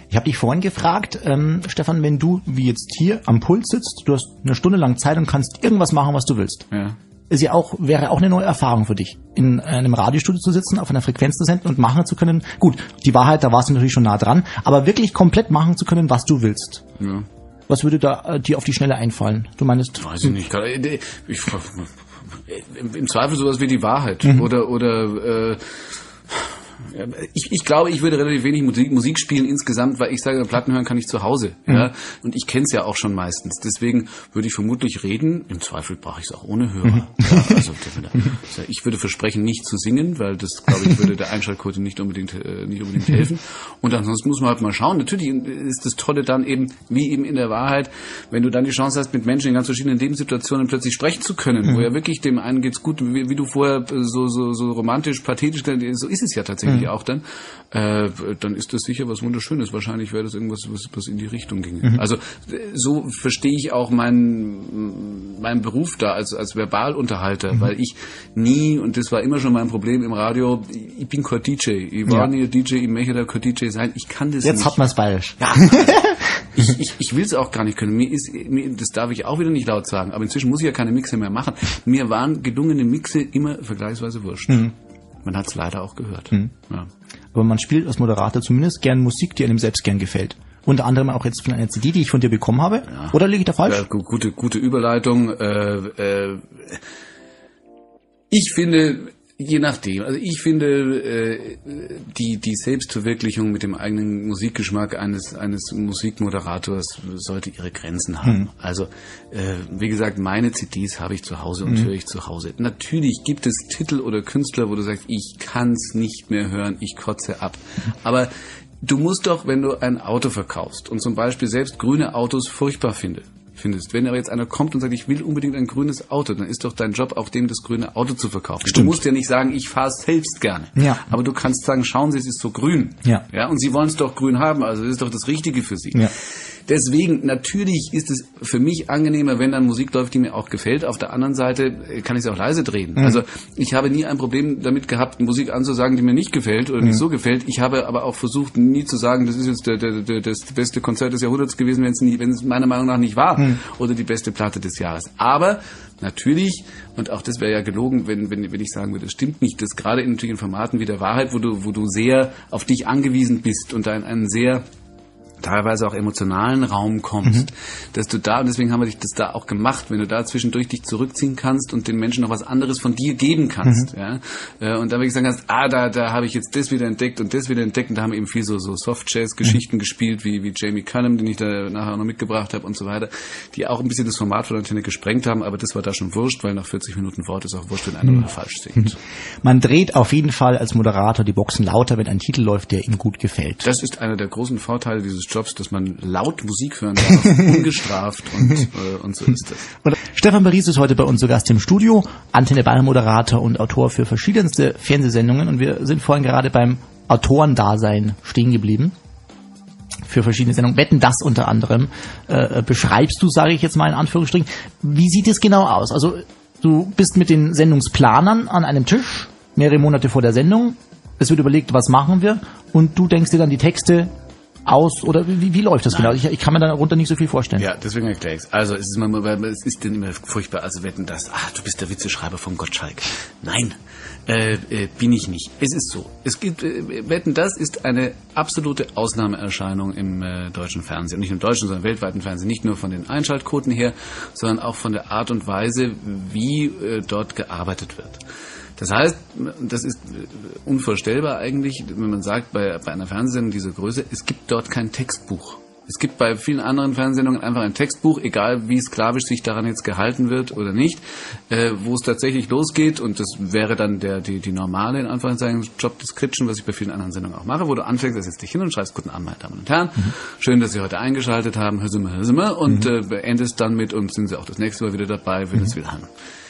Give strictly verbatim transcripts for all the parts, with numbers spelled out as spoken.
Ich habe dich vorhin gefragt, ähm, Stefan, wenn du wie jetzt hier am Pult sitzt, du hast eine Stunde lang Zeit und kannst irgendwas machen, was du willst. Ja. Ist ja auch, wäre auch eine neue Erfahrung für dich, in einem Radiostudio zu sitzen, auf einer Frequenz zu senden und machen zu können. Gut, die Wahrheit, da warst du natürlich schon nah dran, aber wirklich komplett machen zu können, was du willst. Ja. Was würde da äh, dir auf die Schnelle einfallen? Du meinst? Weiß ich nicht. Ich, ich, im, Im Zweifel sowas wie die Wahrheit. Mhm. Oder, oder, äh, Ich, ich glaube, ich würde relativ wenig Musik, Musik spielen insgesamt, weil ich sage, Platten hören kann ich zu Hause. Mhm. Ja? Und ich kenne es ja auch schon meistens. Deswegen würde ich vermutlich reden. Im Zweifel brauche ich es auch ohne Hörer. Mhm. Ja, also, ich würde versprechen, nicht zu singen, weil das, glaube ich, würde der Einschaltquote nicht unbedingt, äh, nicht unbedingt helfen. Und ansonsten muss man halt mal schauen. Natürlich ist das Tolle dann eben, wie eben in der Wahrheit, wenn du dann die Chance hast, mit Menschen in ganz verschiedenen Lebenssituationen plötzlich sprechen zu können, mhm. wo ja wirklich dem einen geht's gut, wie, wie du vorher so, so, so romantisch, pathetisch, so ist es ja tatsächlich. Mhm. auch dann, äh, dann ist das sicher was Wunderschönes. Wahrscheinlich wäre das irgendwas, was, was in die Richtung ginge. Mhm. Also so verstehe ich auch meinen meinen Beruf da als als Verbalunterhalter, mhm. weil ich nie, und das war immer schon mein Problem im Radio, ich bin kein D J. Ich war ja. nie D J, ich möchte da kein D J sein. Ich kann das Jetzt nicht. Jetzt hat man es bayerisch. Ja, ich, ich, ich will es auch gar nicht können. Mir ist, mir, das darf ich auch wieder nicht laut sagen, aber inzwischen muss ich ja keine Mixe mehr machen. Mir waren gelungene Mixe immer vergleichsweise wurscht. Mhm. Man hat es leider auch gehört. Mhm. Ja. Aber man spielt als Moderator zumindest gern Musik, die einem selbst gern gefällt. Unter anderem auch jetzt von einer C D, die ich von dir bekommen habe. Ja. Oder liege ich da falsch? Ja, gute, gute Überleitung. Äh, äh, ich finde, je nachdem, also ich finde, äh, die, die Selbstverwirklichung mit dem eigenen Musikgeschmack eines, eines Musikmoderators sollte ihre Grenzen haben. Hm. Also, äh, wie gesagt, meine C Ds habe ich zu Hause und hm. höre ich zu Hause. Natürlich gibt es Titel oder Künstler, wo du sagst, ich kann's nicht mehr hören, ich kotze ab. Aber du musst doch, wenn du ein Auto verkaufst und zum Beispiel selbst grüne Autos furchtbar findest, findest. Wenn aber jetzt einer kommt und sagt, ich will unbedingt ein grünes Auto, dann ist doch dein Job, auch dem das grüne Auto zu verkaufen. Stimmt. Du musst ja nicht sagen, ich fahre es selbst gerne. Ja. Aber du kannst sagen, schauen Sie, es ist so grün. Ja. Ja, und Sie wollen es doch grün haben, also das ist doch das Richtige für Sie. Ja. Deswegen, natürlich ist es für mich angenehmer, wenn dann Musik läuft, die mir auch gefällt. Auf der anderen Seite kann ich es auch leise drehen. Mhm. Also ich habe nie ein Problem damit gehabt, Musik anzusagen, die mir nicht gefällt oder mhm. nicht so gefällt. Ich habe aber auch versucht, nie zu sagen, das ist jetzt der, der, der, das beste Konzert des Jahrhunderts gewesen, wenn es nie, wenn es meiner Meinung nach nicht war. Mhm. Oder die beste Platte des Jahres. Aber natürlich, und auch das wäre ja gelogen, wenn, wenn, wenn ich sagen würde, das stimmt nicht, dass gerade in solchen Formaten wie der Wahrheit, wo du, wo du sehr auf dich angewiesen bist und da in einen sehr teilweise auch emotionalen Raum kommst, mhm. dass du da, und deswegen haben wir dich das da auch gemacht, wenn du da zwischendurch dich zurückziehen kannst und den Menschen noch was anderes von dir geben kannst, mhm. ja, und dann wirklich sagen kannst, ah, da, da habe ich jetzt das wieder entdeckt und das wieder entdeckt, und da haben wir eben viel so, so Soft-Jazz-Geschichten mhm. gespielt, wie, wie Jamie Cullum, den ich da nachher noch mitgebracht habe und so weiter, die auch ein bisschen das Format von der Antenne gesprengt haben, aber das war da schon wurscht, weil nach vierzig Minuten Wort ist auch wurscht, wenn einer mhm. falsch singt. Man dreht auf jeden Fall als Moderator die Boxen lauter, wenn ein Titel läuft, der ihm gut gefällt. Das ist einer der großen Vorteile dieses Jobs, dass man laut Musik hören darf, ungestraft, und, äh, und so ist das. Und Stefan Baries ist heute bei uns zu Gast im Studio, Antenne Bayern Moderator und Autor für verschiedenste Fernsehsendungen, und wir sind vorhin gerade beim Autorendasein stehen geblieben. Für verschiedene Sendungen. Wetten, das unter anderem äh, beschreibst du, sage ich jetzt mal in Anführungsstrichen. Wie sieht es genau aus? Also du bist mit den Sendungsplanern an einem Tisch, mehrere Monate vor der Sendung, es wird überlegt, was machen wir, und du denkst dir dann die Texte aus, oder wie, wie läuft das Nein. genau? Ich, ich kann mir darunter nicht so viel vorstellen. Ja, deswegen erkläre ich es. Also es ist immer, es ist denn immer furchtbar, also Wetten, das, ah, du bist der Witzeschreiber von Gottschalk. Nein, äh, äh, bin ich nicht. Es ist so. Es gibt, äh, Wetten, das ist eine absolute Ausnahmeerscheinung im äh, deutschen Fernsehen. Und nicht nur im deutschen, sondern im weltweiten Fernsehen. Nicht nur von den Einschaltquoten her, sondern auch von der Art und Weise, wie äh, dort gearbeitet wird. Das heißt, das ist unvorstellbar eigentlich, wenn man sagt, bei, bei einer Fernsehsendung dieser Größe, es gibt dort kein Textbuch. Es gibt bei vielen anderen Fernsehsendungen einfach ein Textbuch, egal wie sklavisch sich daran jetzt gehalten wird oder nicht, äh, wo es tatsächlich losgeht, und das wäre dann der die, die normale, in Anführungszeichen, Job Description, was ich bei vielen anderen Sendungen auch mache, wo du anfängst, da setzt dich hin und schreibst, guten Abend, meine Damen und Herren, mhm. schön, dass Sie heute eingeschaltet haben, hörsimmer, hörsimmer, und mhm. äh, endest dann mit, und sind Sie auch das nächste Mal wieder dabei, Willis mhm. Wilhelm.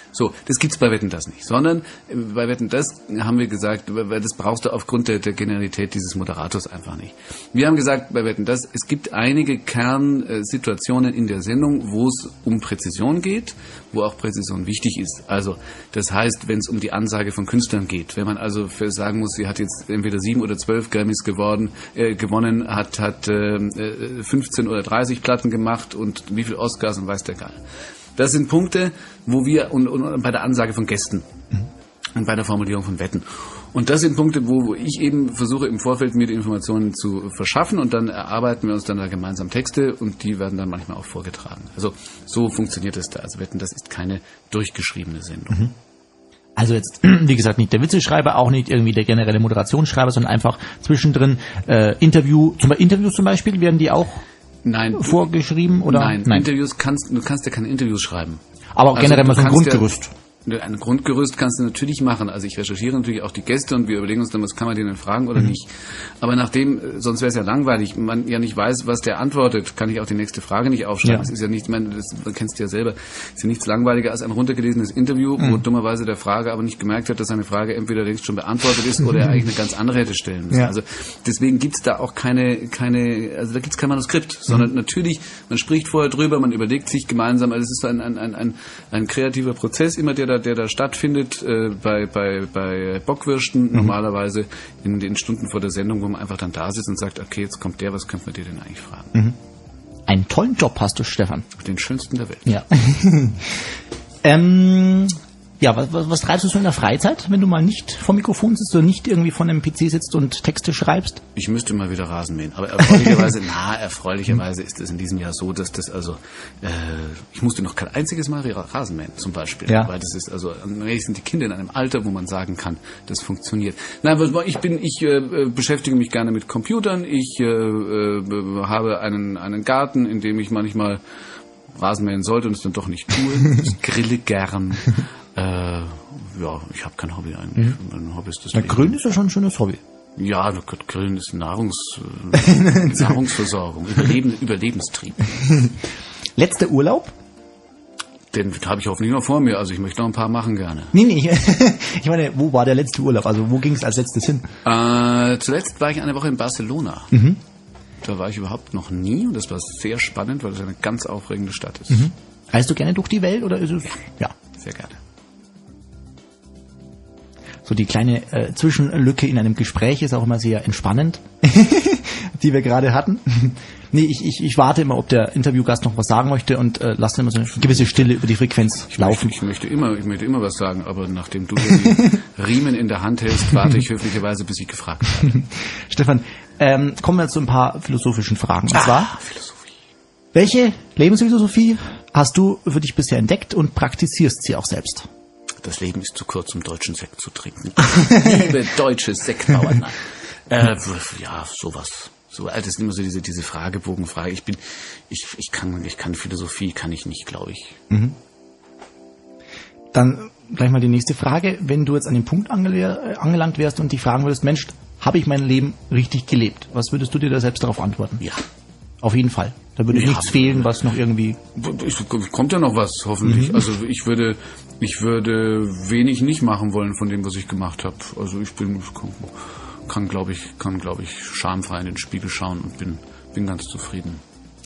So, das gibt's bei Wetten, das nicht. Sondern äh, bei Wetten, das haben wir gesagt, weil das brauchst du aufgrund der, der Generalität dieses Moderators einfach nicht. Wir haben gesagt, bei Wetten, das, es gibt einige Kernsituationen in der Sendung, wo es um Präzision geht, wo auch Präzision wichtig ist. Also, das heißt, wenn es um die Ansage von Künstlern geht, wenn man also für sagen muss, sie hat jetzt entweder sieben oder zwölf Grammys geworden, äh, gewonnen, hat, hat äh, fünfzehn oder dreißig Platten gemacht und wie viel Oscars und weiß der Geil. Das sind Punkte, wo wir, und, und bei der Ansage von Gästen mhm. und bei der Formulierung von Wetten. Und das sind Punkte, wo, wo ich eben versuche, im Vorfeld mir die Informationen zu verschaffen und dann erarbeiten wir uns dann da gemeinsam Texte und die werden dann manchmal auch vorgetragen. Also so funktioniert es da. Also Wetten, das ist keine durchgeschriebene Sendung. Mhm. Also jetzt, wie gesagt, nicht der Witzeschreiber, auch nicht irgendwie der generelle Moderationsschreiber, sondern einfach zwischendrin äh, Interview, zum Beispiel Interviews zum Beispiel, werden die auch Nein, vorgeschrieben? Oder? Nein, Nein, Interviews kannst du kannst ja keine Interviews schreiben. Aber also generell mal so ein Grundgerüst. Ja, ein Grundgerüst kannst du natürlich machen. Also ich recherchiere natürlich auch die Gäste und wir überlegen uns dann, was kann man denen fragen oder mhm. nicht. Aber nachdem, sonst wäre es ja langweilig, man ja nicht weiß, was der antwortet, kann ich auch die nächste Frage nicht aufschreiben. Ja. Das ist ja nicht, ich meine, das kennst du ja selber, ist ja nichts langweiliger als ein runtergelesenes Interview, mhm. wo dummerweise der Frager aber nicht gemerkt hat, dass seine Frage entweder längst schon beantwortet ist oder er eigentlich eine ganz andere hätte stellen müssen. Ja. Also deswegen gibt's da auch keine, keine, also da gibt's kein Manuskript, mhm. sondern natürlich, man spricht vorher drüber, man überlegt sich gemeinsam, also es ist so ein, ein, ein, ein, ein kreativer Prozess immer, der da, der da stattfindet, äh, bei, bei, bei Bockwürsten mhm. normalerweise in den Stunden vor der Sendung, wo man einfach dann da sitzt und sagt, okay, jetzt kommt der, was könnte man dir denn eigentlich fragen? Mhm. Einen tollen Job hast du, Stefan. Den schönsten der Welt. Ja. ähm, ja, was, was, was treibst du so in der Freizeit, wenn du mal nicht vom Mikrofon sitzt oder nicht irgendwie vor einem P C sitzt und Texte schreibst? Ich müsste mal wieder Rasen mähen. Aber erfreulicherweise, na, erfreulicherweise ist es in diesem Jahr so, dass das also, äh, ich musste noch kein einziges Mal Rasen mähen, zum Beispiel. Ja. Weil das ist also, eigentlich sind die Kinder in einem Alter, wo man sagen kann, das funktioniert. Nein, ich bin, ich äh, beschäftige mich gerne mit Computern. Ich äh, äh, habe einen, einen Garten, in dem ich manchmal Rasen mähen sollte und es dann doch nicht tue. Ich grille gern. Äh, ja, ich habe kein Hobby eigentlich. Mhm. Mein Hobby ist das Na, Grillen ist ja schon ein schönes Hobby. Ja, Grillen ist Nahrungs, äh, Nahrungsversorgung, Überleben, Überlebenstrieb. Letzter Urlaub? Den habe ich hoffentlich noch vor mir, also ich möchte noch ein paar machen gerne. Nee, nee, ich meine, wo war der letzte Urlaub? Also wo ging es als letztes hin? Äh, zuletzt war ich eine Woche in Barcelona. Mhm. Da war ich überhaupt noch nie und das war sehr spannend, weil es eine ganz aufregende Stadt ist. Mhm. Reist du gerne durch die Welt oder ist es? Ja, ja. Sehr gerne. So die kleine äh, Zwischenlücke in einem Gespräch ist auch immer sehr entspannend, die wir gerade hatten. Nee, ich, ich, ich warte immer, ob der Interviewgast noch was sagen möchte und äh, lasse immer so eine gewisse Stille über die Frequenz ich laufen. Möchte, ich, möchte immer, ich möchte immer was sagen, aber nachdem du die Riemen in der Hand hältst, warte ich höflicherweise, bis ich gefragt werde. Stefan, ähm, kommen wir zu ein paar philosophischen Fragen. Und ah, zwar, Philosophie. Welche Lebensphilosophie hast du für dich bisher entdeckt und praktizierst sie auch selbst? Das Leben ist zu kurz, um deutschen Sekt zu trinken. Liebe deutsche Sektbauern. Äh, ja, sowas. So, das ist immer so diese, diese Fragebogenfrage. Ich bin, ich, ich kann, ich kann Philosophie, kann ich nicht, glaube ich. Mhm. Dann gleich mal die nächste Frage. Wenn du jetzt an den Punkt angele- angelangt wärst und dich fragen würdest, Mensch, habe ich mein Leben richtig gelebt? Was würdest du dir da selbst darauf antworten? Ja. Auf jeden Fall. Da würde ja, nichts fehlen, was noch irgendwie... Es kommt ja noch was, hoffentlich. Mhm. Also ich würde, ich würde wenig nicht machen wollen von dem, was ich gemacht habe. Also ich bin, kann, glaube ich, kann, glaube ich, schamfrei in den Spiegel schauen und bin, bin ganz zufrieden.